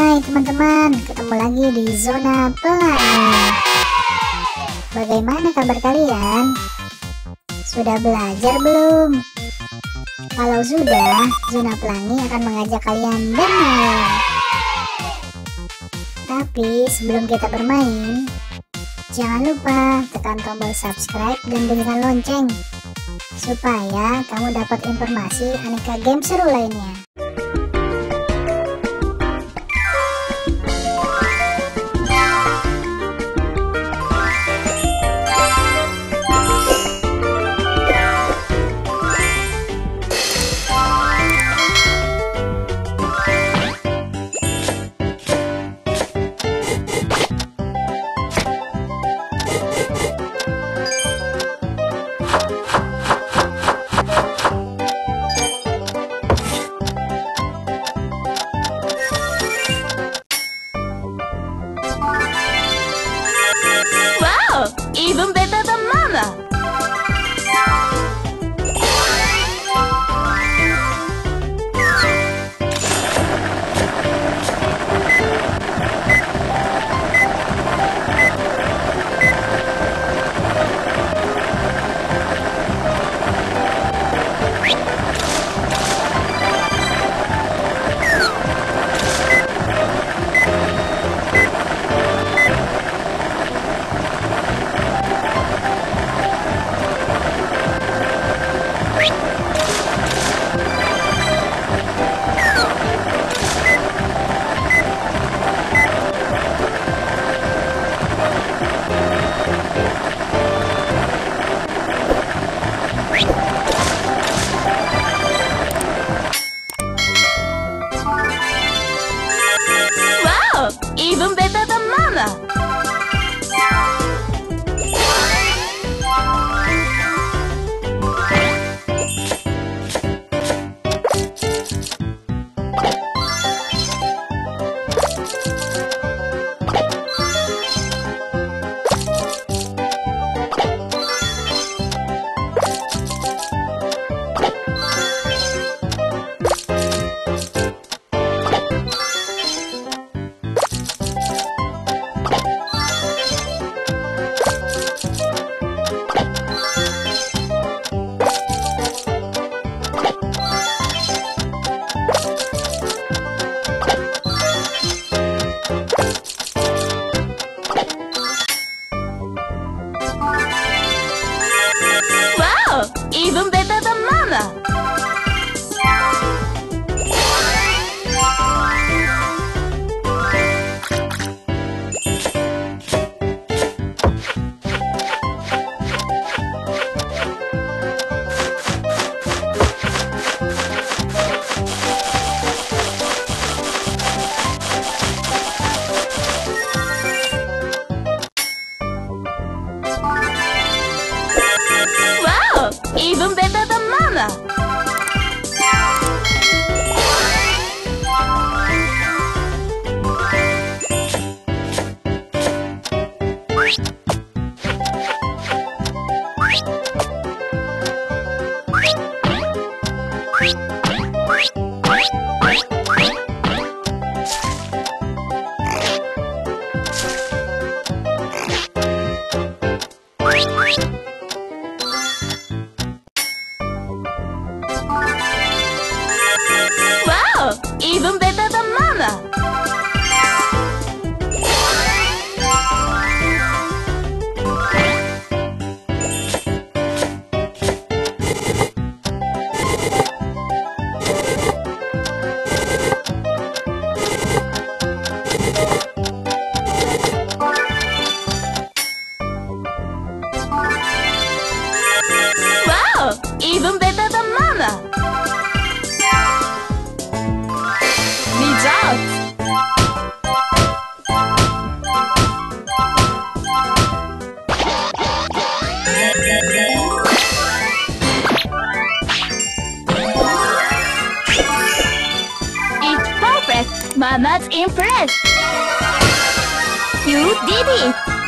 Hai teman-teman, ketemu lagi di Zona Pelangi. Bagaimana kabar kalian? Sudah belajar belum? Kalau sudah, Zona Pelangi akan mengajak kalian bermain. Tapi sebelum kita bermain, jangan lupa tekan tombol subscribe dan bunyikan lonceng supaya kamu dapat informasi aneka game seru lainnya. Even better than Mama! Even better than Mama! Even better than Mama! Even better than Mama! Even better than Mama! Even better than Mama! It's perfect! Mama's impressed! You did it!